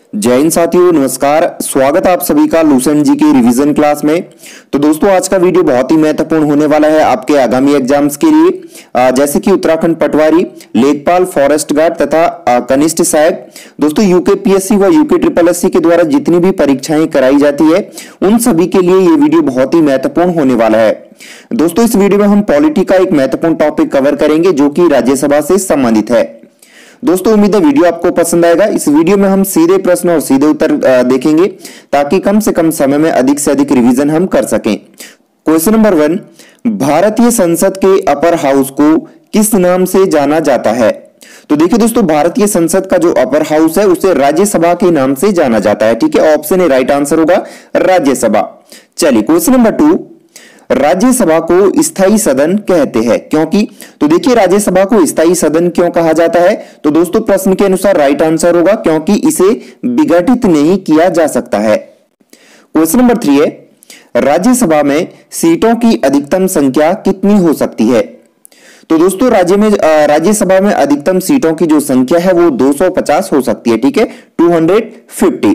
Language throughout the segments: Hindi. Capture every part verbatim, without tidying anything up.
जय हिंद साथियों, नमस्कार। स्वागत है आप सभी का लूसेंट जी के रिवीजन क्लास में। तो दोस्तों, आज का वीडियो बहुत ही महत्वपूर्ण होने वाला है आपके आगामी एग्जाम्स के लिए, जैसे कि उत्तराखंड पटवारी, लेखपाल, फॉरेस्ट गार्ड तथा कनिष्ठ सहायक। दोस्तों, यूके पीएससी व यूके ट्रिपल एससी के द्वारा जितनी भी परीक्षाएं कराई जाती है उन सभी के लिए ये वीडियो बहुत ही महत्वपूर्ण होने वाला है। दोस्तों, इस वीडियो में हम पॉलिटी का एक महत्वपूर्ण टॉपिक कवर करेंगे जो कि राज्यसभा से संबंधित है। दोस्तों, उम्मीद है वीडियो आपको पसंद आएगा। इस वीडियो में हम सीधे प्रश्न और सीधे उत्तर देखेंगे ताकि कम से कम समय में अधिक से अधिक रिवीजन हम कर सकें। क्वेश्चन नंबर वन, भारतीय संसद के अपर हाउस को किस नाम से जाना जाता है? तो देखिए दोस्तों, भारतीय संसद का जो अपर हाउस है उसे राज्यसभा के नाम से जाना जाता है। ठीक है, ऑप्शन ए राइट आंसर होगा राज्यसभा। चलिए क्वेश्चन नंबर टू, राज्यसभा को स्थायी सदन कहते हैं क्योंकि? तो देखिए, राज्यसभा को स्थायी सदन क्यों कहा जाता है? तो दोस्तों, प्रश्न के अनुसार राइट आंसर होगा क्योंकि इसे विघटित नहीं किया जा सकता है। क्वेश्चन नंबर थ्री है, राज्यसभा में सीटों की अधिकतम संख्या कितनी हो सकती है? तो दोस्तों, राज्य में राज्यसभा में अधिकतम सीटों की जो संख्या है वो दो सौ पचास हो सकती है। ठीक है, दो सौ पचास।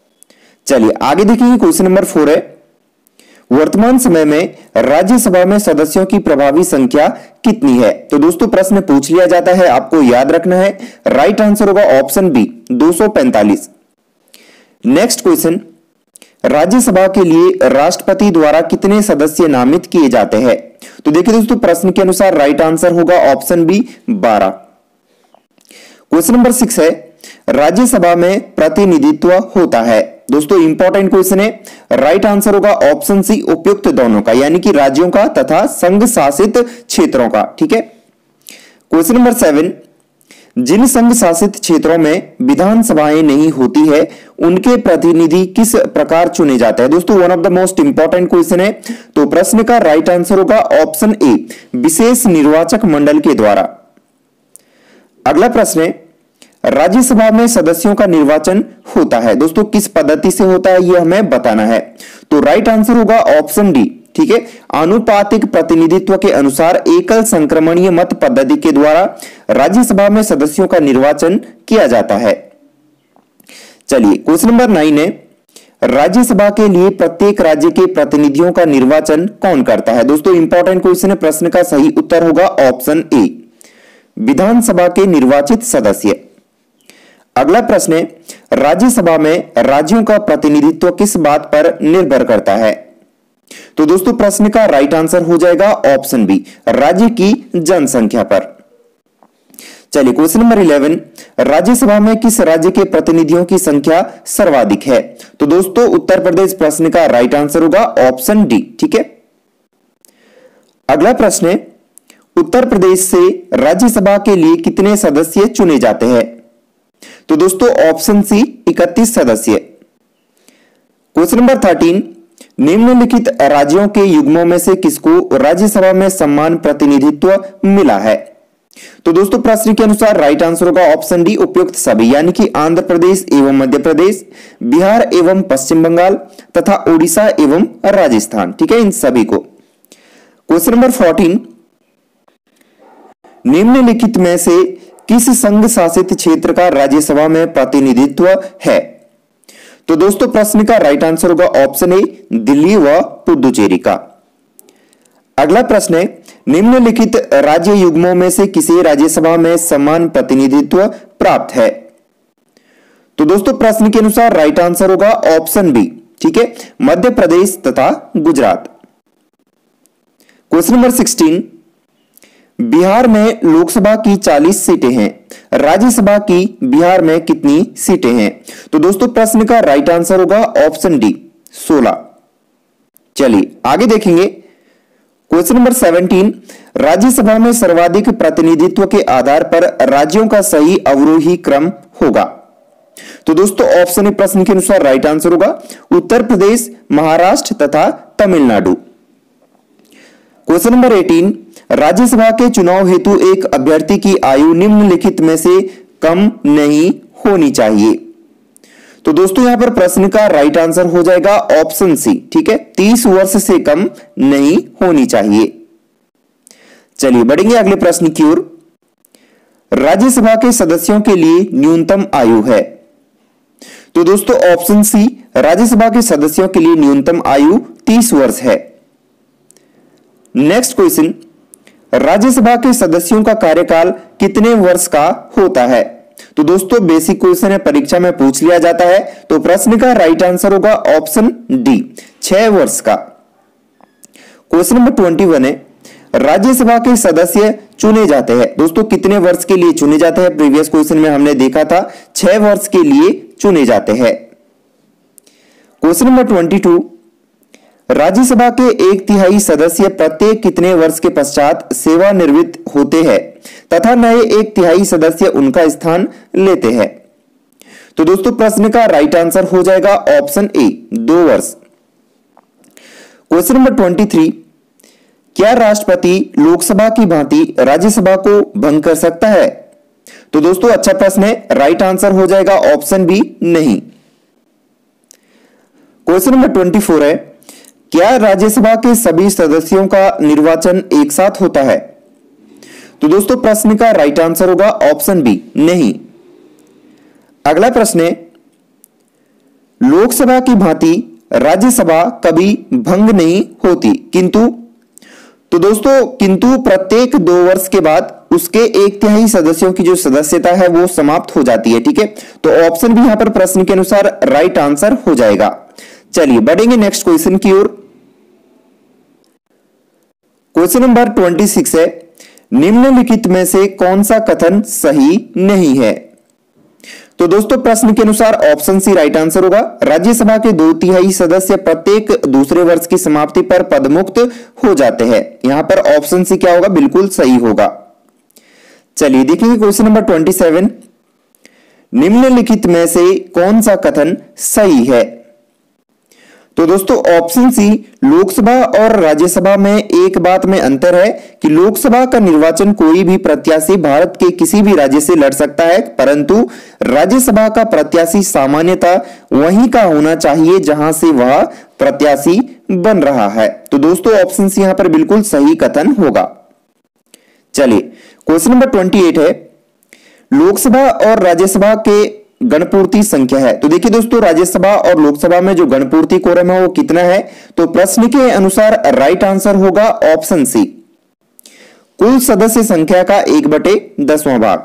चलिए आगे देखेंगे। क्वेश्चन नंबर फोर है, वर्तमान समय में राज्यसभा में सदस्यों की प्रभावी संख्या कितनी है? तो दोस्तों, प्रश्न पूछ लिया जाता है, आपको याद रखना है। राइट आंसर होगा ऑप्शन बी दो सौ पैंतालीस। नेक्स्ट क्वेश्चन, राज्यसभा के लिए राष्ट्रपति द्वारा कितने सदस्य नामित किए जाते हैं? तो देखिए दोस्तों, प्रश्न के अनुसार राइट आंसर होगा ऑप्शन बी बारह। क्वेश्चन नंबर सिक्स है, राज्यसभा में प्रतिनिधित्व होता है? दोस्तों, इंपॉर्टेंट क्वेश्चन है। राइट आंसर होगा ऑप्शन सी उपयुक्त दोनों का, यानी कि राज्यों का तथा संघ शासित क्षेत्रों का। ठीक है। क्वेश्चन नंबर सेवन, जिन संघ शासित क्षेत्रों में विधानसभाएं नहीं होती है उनके प्रतिनिधि किस प्रकार चुने जाते हैं? दोस्तों, one of the most important question है। तो प्रश्न का राइट आंसर होगा ऑप्शन ए विशेष निर्वाचक मंडल के द्वारा। अगला प्रश्न है, राज्यसभा में सदस्यों का निर्वाचन होता है। दोस्तों, किस पद्धति से होता है यह हमें बताना है। तो राइट आंसर होगा ऑप्शन डी। ठीक है, आनुपातिक प्रतिनिधित्व के अनुसार एकल संक्रमणीय मत पद्धति के द्वारा राज्यसभा में सदस्यों का निर्वाचन किया जाता है। चलिए क्वेश्चन नंबर नाइन है, राज्यसभा के लिए प्रत्येक राज्य के प्रतिनिधियों का निर्वाचन कौन करता है? दोस्तों, इंपॉर्टेंट क्वेश्चन है। प्रश्न का सही उत्तर होगा ऑप्शन ए विधानसभा के निर्वाचित सदस्य। अगला प्रश्न है, राज्यसभा में राज्यों का प्रतिनिधित्व किस बात पर निर्भर करता है? तो दोस्तों, प्रश्न का राइट आंसर हो जाएगा ऑप्शन बी राज्य की जनसंख्या पर। चलिए क्वेश्चन नंबर इलेवन, राज्यसभा में किस राज्य के प्रतिनिधियों की संख्या सर्वाधिक है? तो दोस्तों, उत्तर प्रदेश प्रश्न का राइट आंसर होगा ऑप्शन डी। ठीक है। अगला प्रश्न है, उत्तर प्रदेश से राज्यसभा के लिए कितने सदस्य चुने जाते हैं? तो दोस्तों, ऑप्शन सी इकतीस सदस्य। क्वेश्चन नंबर थर्टीन, निम्नलिखित राज्यों के युग्मों में से किसको राज्यसभा में समान प्रतिनिधित्व मिला है? तो दोस्तों, प्रश्न के अनुसार राइट आंसर होगा ऑप्शन डी उपयुक्त सभी, यानी कि आंध्र प्रदेश एवं मध्य प्रदेश, बिहार एवं पश्चिम बंगाल तथा ओडिशा एवं राजस्थान। ठीक है, इन सभी को। क्वेश्चन नंबर फोर्टीन, निम्नलिखित में से किस संघ शासित क्षेत्र का राज्यसभा में प्रतिनिधित्व है? तो दोस्तों, प्रश्न का राइट आंसर होगा ऑप्शन ए दिल्ली व पुडुचेरी का। अगला प्रश्न है, निम्नलिखित राज्य युग्मों में से किसे राज्यसभा में समान प्रतिनिधित्व प्राप्त है? तो दोस्तों, प्रश्न के अनुसार राइट आंसर होगा ऑप्शन बी। ठीक है, मध्य प्रदेश तथा Gujarat. Question number sixteen, Bihar में लोकसभा की चालीस सीटें हैं, राज्यसभा की बिहार में कितनी सीटें हैं? तो दोस्तों, प्रश्न का राइट आंसर होगा ऑप्शन डी सोलह। चलिए आगे देखेंगे। क्वेश्चन नंबर सेवनटीन, राज्यसभा में सर्वाधिक प्रतिनिधित्व के आधार पर राज्यों का सही अवरोही क्रम होगा? तो दोस्तों, ऑप्शन ए प्रश्न के अनुसार राइट आंसर होगा उत्तर प्रदेश, महाराष्ट्र तथा Tamil Nadu. Question number eighteen, Rajya Sabha के चुनाव हेतु एक अभ्यर्थी की आयु निम्नलिखित में से कम नहीं होनी चाहिए? तो दोस्तों, यहां पर प्रश्न का राइट आंसर हो जाएगा ऑप्शन सी। ठीक है, तीस वर्ष से कम नहीं होनी चाहिए। चलिए बढ़ेंगे अगले प्रश्न की ओर। राज्यसभा के सदस्यों के लिए न्यूनतम आयु है। तो दोस्तों ऑप्शन सी, राज्यसभा के सदस्यों के लिए न्यूनतम आयु तीस वर्ष है। नेक्स्ट क्वेश्चन, राज्यसभा के सदस्यों का कार्यकाल कितने वर्ष का होता है? तो दोस्तों बेसिक क्वेश्चन है, परीक्षा में पूछ लिया जाता है। तो प्रश्न का राइट आंसर होगा ऑप्शन डी, छह वर्ष का। क्वेश्चन नंबर ट्वेंटी वन है, राज्यसभा के सदस्य चुने जाते हैं। दोस्तों कितने वर्ष के लिए चुने जाते हैं? प्रीवियस क्वेश्चन में हमने देखा था छह वर्ष के लिए चुने जाते हैं। Question number twenty two, Rajya Sabha के एक तिहाई सदस्य प्रत्येक कितने वर्ष के पश्चात सेवानिवृत्त होते हैं तथा नए एक तिहाई सदस्य उनका स्थान लेते हैं? तो दोस्तों प्रश्न का राइट आंसर हो जाएगा ऑप्शन ए, दो वर्ष। क्वेश्चन नंबर ट्वेंटी थ्री, क्या राष्ट्रपति लोकसभा की भांति राज्यसभा को भंग कर सकता है? तो दोस्तों अच्छा प्रश्न है, राइट आंसर हो जाएगा ऑप्शन बी, नहीं। क्वेश्चन नंबर ट्वेंटी फोर है, क्या राज्यसभा के सभी सदस्यों का निर्वाचन एक साथ होता है? तो दोस्तों प्रश्न का राइट आंसर होगा ऑप्शन बी, नहीं। अगला प्रश्न है, लोकसभा की भांति राज्यसभा कभी भंग नहीं होती किंतु, तो दोस्तों किंतु प्रत्येक दो वर्ष के बाद उसके एक तिहाई सदस्यों की जो सदस्यता है वो समाप्त हो जाती है। ठीक है, तो ऑप्शन भी यहां पर प्रश्न के अनुसार राइट आंसर हो जाएगा। चलिए बढ़ेंगे नेक्स्ट क्वेश्चन की ओर। क्वेश्चन नंबर ट्वेंटी सिक्स है, निम्नलिखित में से कौन सा कथन सही नहीं है? तो दोस्तों प्रश्न के अनुसार ऑप्शन सी राइट आंसर होगा। राज्यसभा के दो तिहाई सदस्य प्रत्येक दूसरे वर्ष की समाप्ति पर पदमुक्त हो जाते हैं। यहां पर ऑप्शन सी क्या होगा? बिल्कुल सही होगा। चलिए देखेंगे क्वेश्चन नंबर ट्वेंटी सेवन, निम्नलिखित में से कौन सा कथन सही है? तो दोस्तों ऑप्शन सी, लोकसभा और राज्यसभा में एक बात में अंतर है कि लोकसभा का निर्वाचन कोई भी प्रत्याशी भारत के किसी भी राज्य से लड़ सकता है, परंतु राज्यसभा का प्रत्याशी सामान्यतः वहीं का होना चाहिए जहां से वह प्रत्याशी बन रहा है। तो दोस्तों ऑप्शन सी यहां पर बिल्कुल सही कथन होगा। चलिए क्वेश्चन नंबर ट्वेंटी एट है, लोकसभा और राज्यसभा के गणपूर्ति संख्या है। तो देखिए दोस्तों राज्यसभा और लोकसभा में जो गणपूर्ति कोरम है वो कितना है? तो प्रश्न के अनुसार राइट आंसर होगा ऑप्शन सी, कुल सदस्य संख्या का एक बटे दसवां भाग।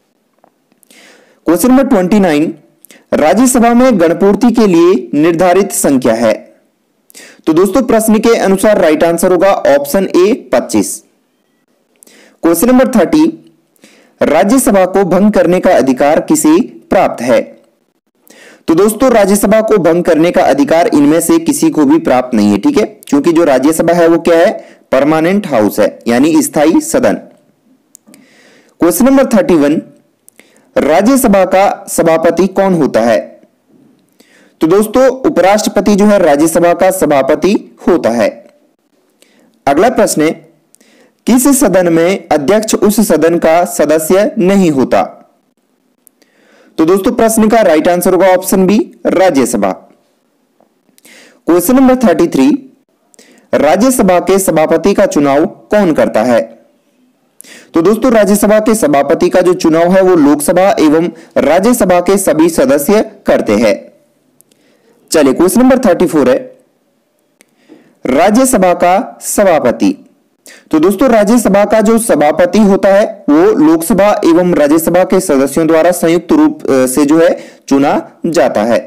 Question number twenty nine, Rajya Sabha में गणपूर्ति के लिए निर्धारित संख्या है। तो दोस्तों प्रश्न के अनुसार राइट आंसर होगा ऑप्शन ए, पच्चीस। क्वेश्चन नंबर थर्टी, राज्यसभा को भंग करने का अधिकार किसे प्राप्त है? तो दोस्तों राज्यसभा को भंग करने का अधिकार इनमें से किसी को भी प्राप्त नहीं है। ठीक है, क्योंकि जो राज्यसभा है वो क्या है? परमानेंट हाउस है, यानी स्थायी सदन। Question number thirty one, Rajya Sabha का सभापति कौन होता है? तो दोस्तों उपराष्ट्रपति जो है राज्यसभा का सभापति होता है। अगला प्रश्न है, किस सदन में अध्यक्ष उस सदन का सदस्य नहीं होता? तो दोस्तों प्रश्न का राइट आंसर होगा option B, Rajya Sabha. Question number thirty three, Rajya Sabha के सभापति का चुनाव कौन करता है? तो दोस्तों राज्यसभा के सभापति का जो चुनाव है वो लोकसभा एवं राज्यसभा के सभी सदस्य करते हैं। चलिए क्वेश्चन नंबर थर्टी फोर है, राज्यसभा का सभापति। तो दोस्तों राज्यसभा का जो सभापति होता है वो लोकसभा एवं राज्यसभा के सदस्यों द्वारा संयुक्त रूप से जो है चुना जाता है।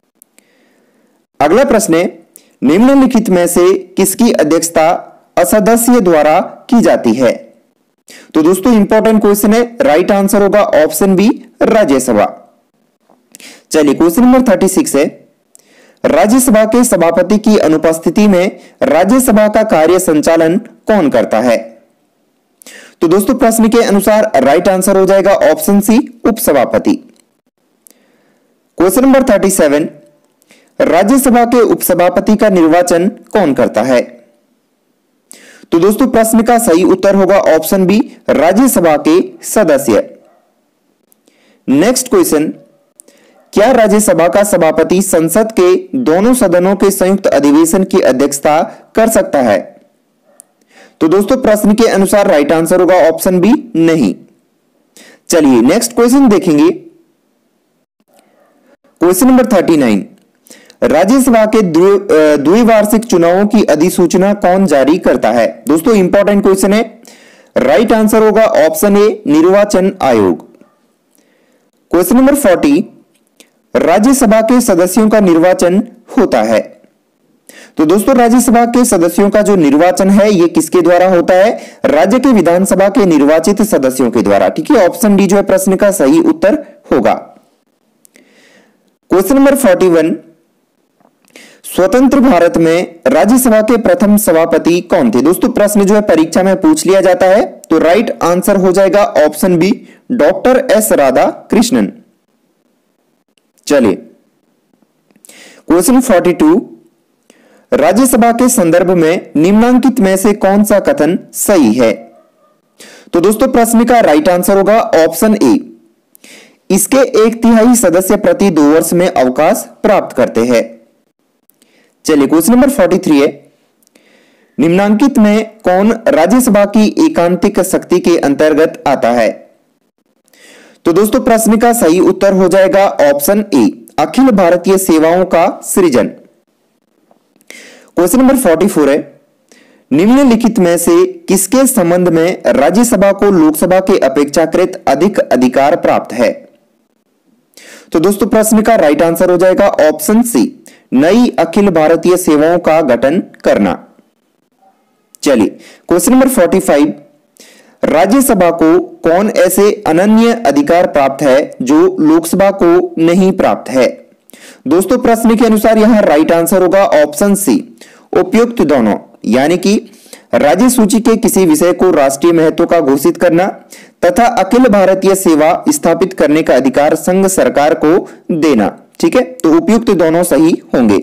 अगला प्रश्न है, निम्नलिखित में से किसकी अध्यक्षता असदस्य द्वारा की जाती है? तो दोस्तों इंपॉर्टेंट क्वेश्चन है, राइट आंसर होगा ऑप्शन बी, राज्यसभा। चलिए क्वेश्चन नंबर थर्टी सिक्स है, राज्यसभा के सभापति की अनुपस्थिति में राज्यसभा का कार्य संचालन कौन करता है? तो दोस्तों प्रश्न के अनुसार राइट आंसर हो जाएगा ऑप्शन सी, उपसभापति। Question number thirty seven, Rajya Sabha के उपसभापति का निर्वाचन कौन करता है? तो दोस्तों प्रश्न का सही उत्तर होगा ऑप्शन बी, राज्यसभा के सदस्य। नेक्स्ट क्वेश्चन, क्या राज्यसभा का सभापति संसद के दोनों सदनों के संयुक्त अधिवेशन की अध्यक्षता कर सकता है? तो दोस्तों प्रश्न के अनुसार राइट आंसर होगा ऑप्शन बी, नहीं। चलिए नेक्स्ट क्वेश्चन देखेंगे। Question number thirty nine, Rajya Sabha के द्विवार्षिक चुनावों की अधिसूचना कौन जारी करता है? दोस्तों इंपॉर्टेंट क्वेश्चन है। राइट आंसर होगा ऑप्शन ए, निर्वाचन आयोग। क्वेश्चन नंबर फोर्टी, राज्यसभा के सदस्यों का निर्वाचन होता है। तो दोस्तों राज्यसभा के सदस्यों का जो निर्वाचन है ये किसके द्वारा होता है? राज्य के विधानसभा के निर्वाचित सदस्यों के द्वारा। ठीक है, ऑप्शन डी जो है प्रश्न का सही उत्तर होगा। क्वेश्चन नंबर फोर्टी वन, स्वतंत्र भारत में राज्यसभा के प्रथम सभापति कौन थे? दोस्तों प्रश्न जो है परीक्षा में पूछ लिया जाता है, तो राइट आंसर हो जाएगा option B, doctor S Radhakrishnan. चलिए क्वेश्चन फोर्टी टू, राज्यसभा के संदर्भ में निम्नांकित में से कौन सा कथन सही है? तो दोस्तों प्रश्न का राइट आंसर होगा ऑप्शन ए, इसके एक तिहाई सदस्य प्रति दो वर्ष में अवकाश प्राप्त करते हैं। चलिए क्वेश्चन नंबर फोर्टी थ्री है, निम्नांकित में कौन राज्यसभा की एकांतिक शक्ति के अंतर्गत आता है? तो दोस्तों प्रश्न का सही उत्तर हो जाएगा ऑप्शन ए, अखिल भारतीय सेवाओं का सृजन। क्वेश्चन नंबर फोर्टी फोर है, निम्नलिखित में से किसके संबंध में राज्यसभा को लोकसभा के अपेक्षाकृत अधिक अधिकार प्राप्त है? तो दोस्तों प्रश्न का राइट आंसर हो जाएगा ऑप्शन सी, नई अखिल भारतीय सेवाओं का गठन करना। चलिए question number forty five, Rajya Sabha को कौन ऐसे अनन्य अधिकार प्राप्त है जो लोकसभा को नहीं प्राप्त है? दोस्तों प्रश्न के अनुसार यहां राइट आंसर होगा ऑप्शन सी, उपयुक्त दोनों, यानी कि राज्य सूची के किसी विषय को राष्ट्रीय महत्व का घोषित करना तथा अखिल भारतीय सेवा स्थापित करने का अधिकार संघ सरकार को देना। ठीक है, तो उपयुक्त दोनों सही होंगे।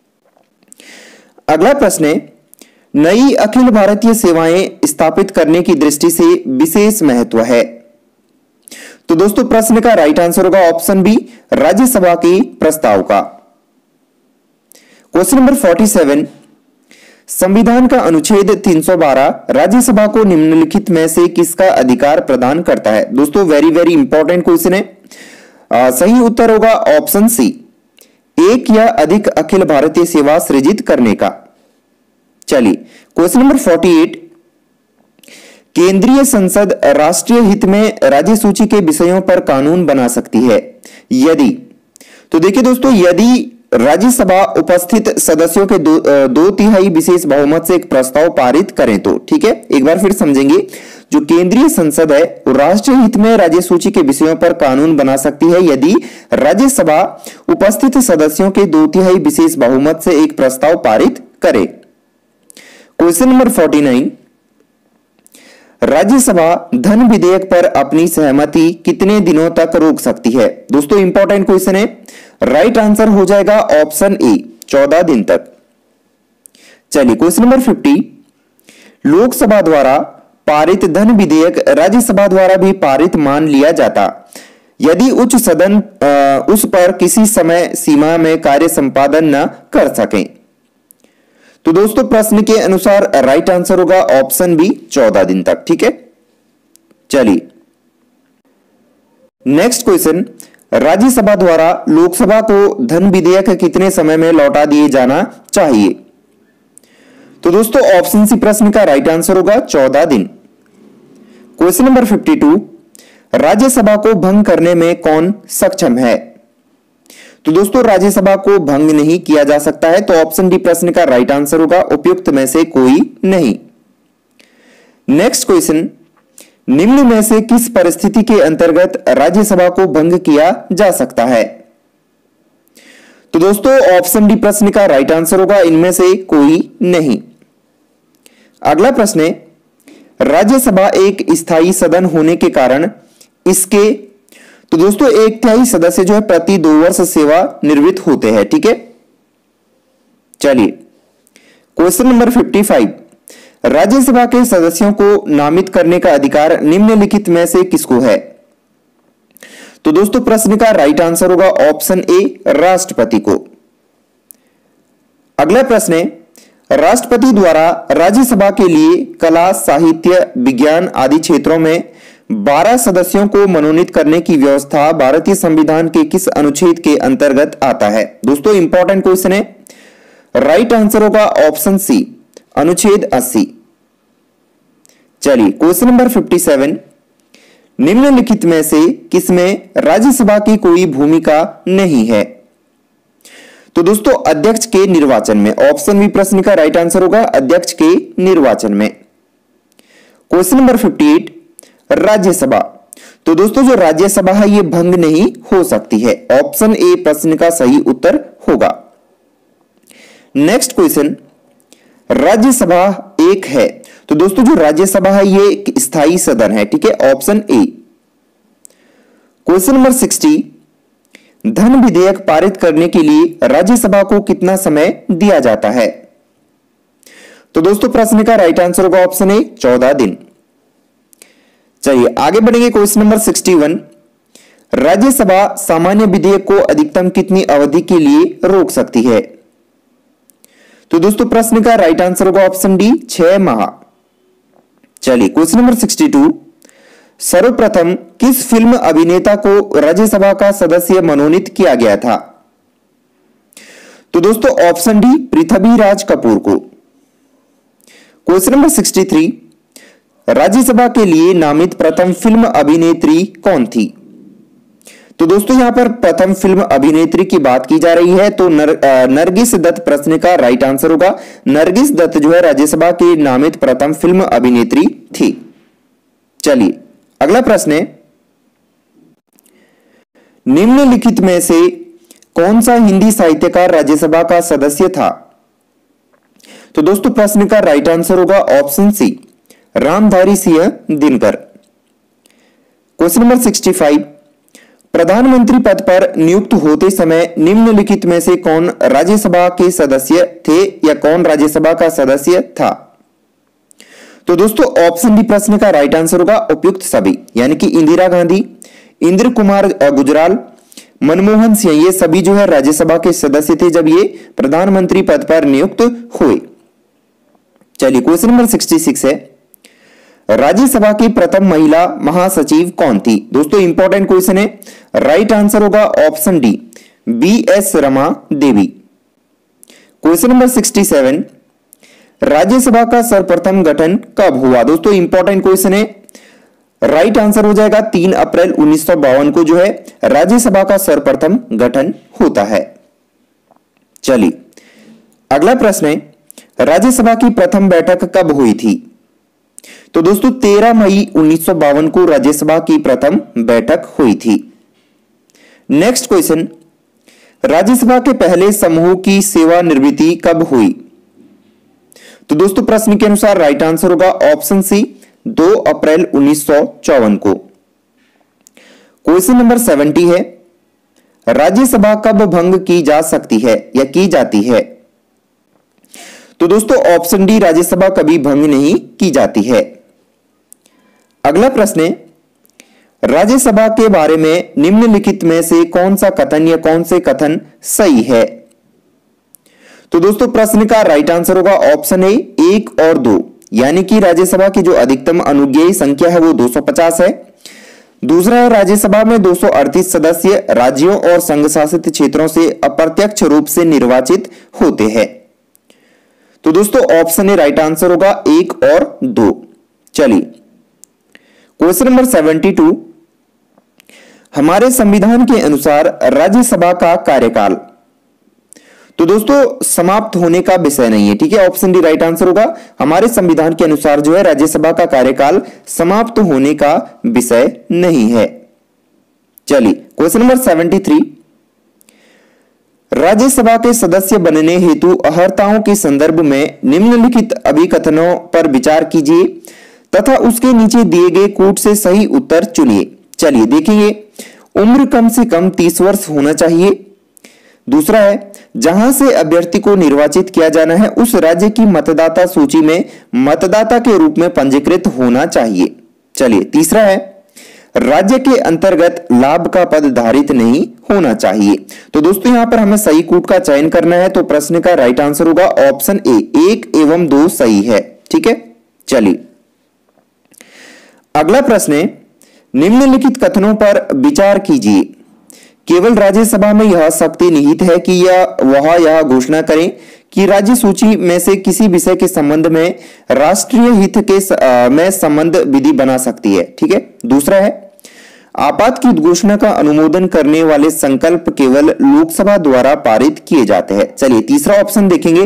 अगला प्रश्न है, नई अखिल भारतीय सेवाएं स्थापित करने की दृष्टि से विशेष महत्व है। तो दोस्तों प्रश्न का राइट आंसर होगा ऑप्शन बी, राज्यसभा के प्रस्ताव का। क्वेश्चन नंबर फोर्टी सेवन, संविधान का अनुच्छेद तीन सौ बारह राज्यसभा को निम्नलिखित में से किसका अधिकार प्रदान करता है? दोस्तों वेरी वेरी इंपॉर्टेंट क्वेश्चन है। आ, सही उत्तर होगा ऑप्शन सी, एक या अधिक अखिल भारतीय सेवा सृजित करने का। चलिए क्वेश्चन नंबर फोर्टी एट, केंद्रीय संसद राष्ट्रीय हित में राज्य सूची के विषयों पर कानून बना सकती है यदि? तो देखिए दोस्तों, यदि राज्यसभा उपस्थित सदस्यों के दो, दो तिहाई विशेष बहुमत से एक प्रस्ताव पारित करें तो, ठीक है, एक बार फिर समझेंगे, जो केंद्रीय संसद है वो राष्ट्रीय हित में राज्य सूची के विषयों पर कानून बना सकती है यदि राज्यसभा उपस्थित सदस्यों के दो तिहाई विशेष बहुमत से एक प्रस्ताव पारित करे। Question number forty nine, Rajya Sabha धन विधेयक पर अपनी सहमति कितने दिनों तक रोक सकती है? दोस्तों इंपॉर्टेंट क्वेश्चन है। राइट आंसर हो जाएगा ऑप्शन ए, चौदह दिन तक। चलिए क्वेश्चन नंबर फिफ्टी, लोकसभा द्वारा पारित धन विधेयक राज्यसभा द्वारा भी पारित मान लिया जाता यदि उच्च सदन आ, उस पर किसी समय सीमा में कार्य संपादन न कर सके। तो दोस्तों प्रश्न के अनुसार राइट आंसर होगा ऑप्शन बी, चौदह दिन तक। ठीक है, चलिए नेक्स्ट क्वेश्चन, राज्यसभा द्वारा लोकसभा को धन विधेयक कितने समय में लौटा दिए जाना चाहिए? तो दोस्तों ऑप्शन सी प्रश्न का राइट आंसर होगा चौदह दिन। Question number fifty two, Rajya Sabha को भंग करने में कौन सक्षम है? तो दोस्तों राज्यसभा को भंग नहीं किया जा सकता है, तो ऑप्शन डी प्रश्न का राइट आंसर होगा, उपयुक्त में से कोई नहीं। नेक्स्ट क्वेश्चन, निम्न में से किस परिस्थिति के अंतर्गत राज्यसभा को भंग किया जा सकता है? तो दोस्तों ऑप्शन डी प्रश्न का राइट आंसर होगा, इनमें से कोई नहीं। अगला प्रश्न है, राज्यसभा एक स्थायी सदन होने के कारण इसके, तो दोस्तों एक तिहाई सदस्य जो है प्रति दो वर्ष सेवा निवृत्त होते हैं। ठीक है, चलिए question number fifty five, Rajya Sabha के सदस्यों को नामित करने का अधिकार निम्नलिखित में से किसको है? तो दोस्तों प्रश्न का राइट आंसर होगा ऑप्शन ए, राष्ट्रपति को। अगला प्रश्न है, राष्ट्रपति द्वारा राज्यसभा के लिए कला, साहित्य, विज्ञान आदि क्षेत्रों में बारह सदस्यों को मनोनीत करने की व्यवस्था भारतीय संविधान के किस अनुच्छेद के अंतर्गत आता है? दोस्तों इंपॉर्टेंट क्वेश्चन है। राइट आंसर होगा ऑप्शन सी, अनुच्छेद अस्सी। चलिए क्वेश्चन नंबर सत्तावन, निम्नलिखित में से किसमें राज्यसभा की कोई भूमिका नहीं है? तो दोस्तों अध्यक्ष के निर्वाचन में, ऑप्शन बी प्रश्न का राइट आंसर होगा अध्यक्ष के निर्वाचन में। क्वेश्चन नंबर अट्ठावन, राज्यसभा। तो दोस्तों जो राज्यसभा है ये भंग नहीं हो सकती है, ऑप्शन ए प्रश्न का सही उत्तर होगा। नेक्स्ट क्वेश्चन, राज्यसभा एक है। तो दोस्तों जो राज्यसभा है ये एक स्थायी सदन है, ठीक है, ऑप्शन ए। क्वेश्चन नंबर साठ, धन विधेयक पारित करने के लिए राज्यसभा को कितना समय दिया जाता है? तो दोस्तों प्रश्न का राइट आंसर होगा ऑप्शन ए, चौदह दिन। चलिए आगे बढ़ेंगे। क्वेश्चन नंबर इकसठ, राज्यसभा सामान्य विधेयक को अधिकतम कितनी अवधि के लिए रोक सकती है? तो दोस्तों प्रश्न का राइट आंसर होगा ऑप्शन डी, छह माह। चलिए क्वेश्चन नंबर बासठ, सर्वप्रथम किस फिल्म अभिनेता को राज्यसभा का सदस्य मनोनीत किया गया था? तो दोस्तों ऑप्शन डी, पृथ्वीराज कपूर को। क्वेश्चन नंबर तिरसठ, राज्यसभा के लिए नामित प्रथम फिल्म अभिनेत्री कौन थी? तो दोस्तों यहां पर प्रथम फिल्म अभिनेत्री की बात की जा रही है, तो नर, नरगिस दत्त प्रश्न का राइट आंसर होगा। नरगिस दत्त जो है राज्यसभा की नामित प्रथम फिल्म अभिनेत्री थी। चलिए अगला प्रश्न है, निम्नलिखित में से कौन सा हिंदी साहित्यकार राज्यसभा का सदस्य था? तो दोस्तों प्रश्न का राइट आंसर होगा option C, Ramdhari Singh Dinkar. Question number पैंसठ, प्रधानमंत्री पद पर नियुक्त होते समय निम्नलिखित में से कौन राज्यसभा के सदस्य थे या कौन राज्यसभा का सदस्य था? तो दोस्तों ऑप्शन डी प्रश्न का राइट आंसर होगा उपयुक्त सभी, यानी कि इंदिरा गांधी, इंद्र कुमार गुजराल, मनमोहन सिंह, ये सभी जो है राज्यसभा के सदस्य थे जब ये प्रधानमंत्री पद पर नियुक्त हुए। चलिए क्वेश्चन नंबर छियासठ है, राज्यसभा की प्रथम महिला महासचिव कौन थी? दोस्तों इंपॉर्टेंट क्वेश्चन है, राइट आंसर होगा option D, B S Rama Devi. Question number सड़सठ, राज्यसभा का सर्वप्रथम गठन कब हुआ? दोस्तों इंपॉर्टेंट क्वेश्चन है, राइट आंसर हो जाएगा तीन अप्रैल उन्नीस सौ बावन को जो है राज्यसभा का सर्वप्रथम गठन होता है। चलिए अगला प्रश्न है, राज्यसभा की प्रथम बैठक कब हुई थी? तो दोस्तों तेरह मई उन्नीस सौ बावन को राज्यसभा की प्रथम बैठक हुई थी। नेक्स्ट क्वेश्चन, राज्यसभा के पहले समूह की सेवानिवृत्ति कब हुई? तो दोस्तों प्रश्न के अनुसार राइट आंसर होगा ऑप्शन सी, दो अप्रैल उन्नीस सौ चौवन को। क्वेश्चन नंबर सत्तर है, राज्यसभा कब भंग की जा सकती है या की जाती है? तो दोस्तों ऑप्शन डी, राज्यसभा कभी भंग नहीं की जाती है। अगला प्रश्न है, राज्यसभा के बारे में निम्नलिखित में से कौन सा कथन या कौन से कथन सही है? तो दोस्तों प्रश्न का राइट आंसर होगा ऑप्शन ए, एक और दो, यानी कि राज्यसभा की जो अधिकतम अनुज्ञेय संख्या है वो दो सौ पचास है। दूसरा है, राज्यसभा में दो सौ अड़तीस सदस्य राज्यों और संघ शासित क्षेत्रों से अप्रत्यक्ष रूप से निर्वाचित होते हैं। तो दोस्तों ऑप्शन ए राइट आंसर होगा एक और दो। चलिए क्वेश्चन नंबर बहत्तर, हमारे संविधान के अनुसार राज्यसभा का कार्यकाल, तो दोस्तों समाप्त होने का विषय नहीं है, ठीक है, ऑप्शन डी राइट आंसर होगा। हमारे संविधान के अनुसार जो है राज्यसभा का कार्यकाल समाप्त होने का विषय नहीं है। चलिए क्वेश्चन नंबर तिहत्तर, राज्यसभा के सदस्य बनने हेतु अर्हताओं के संदर्भ में निम्नलिखित अभिकथनों पर विचार कीजिए तथा उसके नीचे दिए गए कूट से सही उत्तर चुनिए। चलिए देखेंगे, उम्र कम से कम तीस वर्ष होना चाहिए। दूसरा है, जहां से अभ्यर्थी को निर्वाचित किया जाना है उस राज्य की मतदाता सूची में मतदाता के रूप में पंजीकृत होना चाहिए। चलिए तीसरा है, राज्य के अंतर्गत लाभ का पद धारित नहीं होना चाहिए। तो दोस्तों यहां पर हमें सही कूट का चयन करना है, तो प्रश्न का राइट आंसर होगा ऑप्शन ए, एक एवं दो सही है, ठीक है। चलिए अगला प्रश्न है, निम्नलिखित कथनों पर विचार कीजिए। केवल राज्यसभा में यह शक्ति निहित है कि यह वह यह घोषणा करें कि राज्य सूची में से किसी विषय के संबंध में राष्ट्रीय हित के स, आ, में संबंध विधि बना सकती है। ठीक है। दूसरा है, आपात की घोषणा का अनुमोदन करने वाले संकल्प केवल लोकसभा द्वारा पारित किए जाते हैं। चलिए तीसरा ऑप्शन देखेंगे।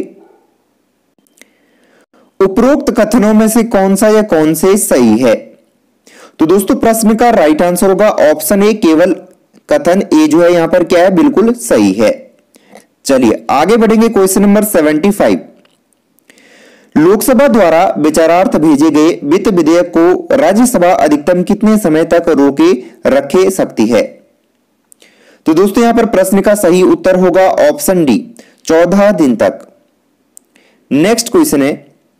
उपरोक्त कथनों में से कौन सा या कौन से सही है? तो दोस्तों प्रश्न का राइट आंसर होगा ऑप्शन ए, केवल कथन ए जो है यहां पर क्या है, बिल्कुल सही है। चलिए आगे बढ़ेंगे। क्वेश्चन नंबर पचहत्तर, लोकसभा द्वारा विचारार्थ भेजे गए वित्त विधेयक को राज्यसभा अधिकतम कितने समय तक रोके रखे सकती है? तो दोस्तों यहां पर प्रश्न का सही उत्तर होगा ऑप्शन डी, चौदह दिन तक। नेक्स्ट क्वेश्चन है,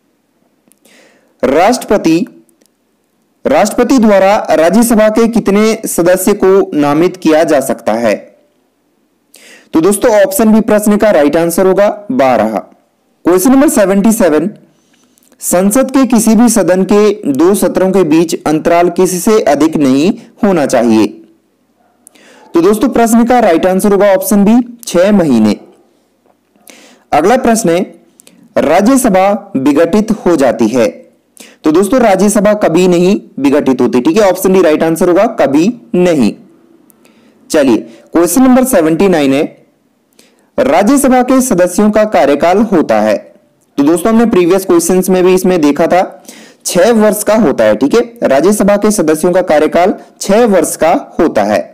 राष्ट्रपति राष्ट्रपति द्वारा राज्यसभा के कितने सदस्य को नामित किया जा सकता है? तो दोस्तों ऑप्शन बी प्रश्न का राइट आंसर होगा बारह। क्वेश्चन नंबर सतहत्तर, संसद के किसी भी सदन के दो सत्रों के बीच अंतराल किससे अधिक नहीं होना चाहिए? तो दोस्तों प्रश्न का राइट आंसर होगा ऑप्शन बी, छह महीने। अगला प्रश्न है, राज्यसभा विघटित हो जाती है। तो दोस्तों राज्यसभा कभी नहीं विघटित होती। ठीक है, ऑप्शन डी राइट आंसर होगा, कभी नहीं। चलिए क्वेश्चन नंबर उन्यासी है, राज्यसभा के सदस्यों का कार्यकाल होता है। तो दोस्तों हमने प्रीवियस क्वेश्चंस में भी इसमें देखा था, छह वर्ष का होता है। ठीक है, राज्यसभा के सदस्यों का कार्यकाल छह वर्ष का होता है।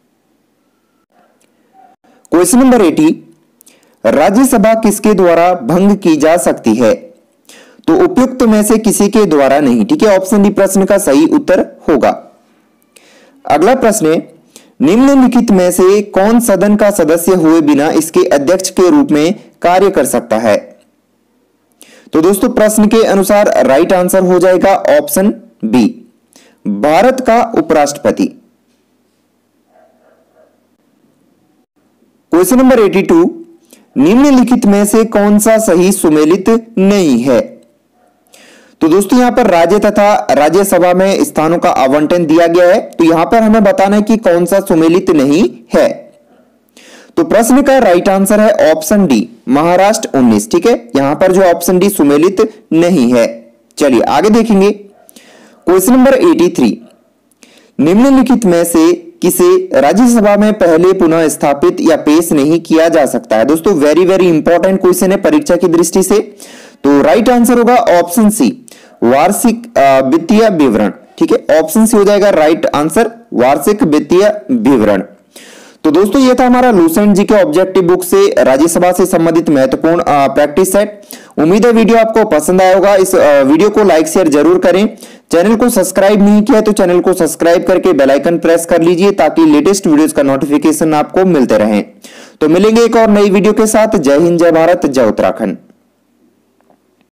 क्वेश्चन नंबर अस्सी, राज्यसभा किसके द्वारा भंग की जा सकती है? तो उपयुक्त में से किसी के द्वारा नहीं। ठीक है, ऑप्शन डी प्रश्न का सही उत्तर होगा। अगला प्रश्न है, निम्नलिखित में से कौन सदन का सदस्य हुए बिना इसके अध्यक्ष के रूप में कार्य कर सकता है? तो दोस्तों प्रश्न के अनुसार राइट आंसर हो जाएगा ऑप्शन बी, भारत का उपराष्ट्रपति। क्वेश्चन नंबर बयासी, निम्नलिखित में से कौन सा सही सुमेलित नहीं है? तो दोस्तों यहां पर राज्य तथा राज्यसभा में स्थानों का आवंटन दिया गया है, तो यहां पर हमें बताना है कि कौन सा सुमेलित नहीं है। तो प्रश्न का राइट आंसर है ऑप्शन डी, महाराष्ट्र उन्नीस। ठीक है, यहां पर जो ऑप्शन डी सुमेलित नहीं है। चलिए आगे देखेंगे। क्वेश्चन नंबर तिरासी, निम्नलिखित में से किसे राज्यसभा में पहले पुनः स्थापित या पेश नहीं किया जा सकता है? दोस्तों वेरी वेरी इंपॉर्टेंट क्वेश्चन है परीक्षा की दृष्टि से। तो राइट आंसर होगा ऑप्शन सी, वार्षिक वित्तीय विवरण। ठीक है, ऑप्शन सी हो जाएगा राइट आंसर, वार्षिक वित्तीय विवरण। तो दोस्तों ये था हमारा लूसेंट जी के ऑब्जेक्टिव बुक से राज्यसभा से संबंधित महत्वपूर्ण प्रैक्टिस सेट। उम्मीद है वीडियो आपको पसंद आया होगा। इस वीडियो को लाइक शेयर जरूर करें। चैनल को सब्सक्राइब नहीं किया तो चैनल को सब्सक्राइब करके बेल आइकन प्रेस कर लीजिए ताकि लेटेस्ट वीडियोस का नोटिफिकेशन आपको मिलते रहे। तो मिलेंगे एक और नई वीडियो के साथ। जय हिंद, जय भारत, जय उत्तराखंड।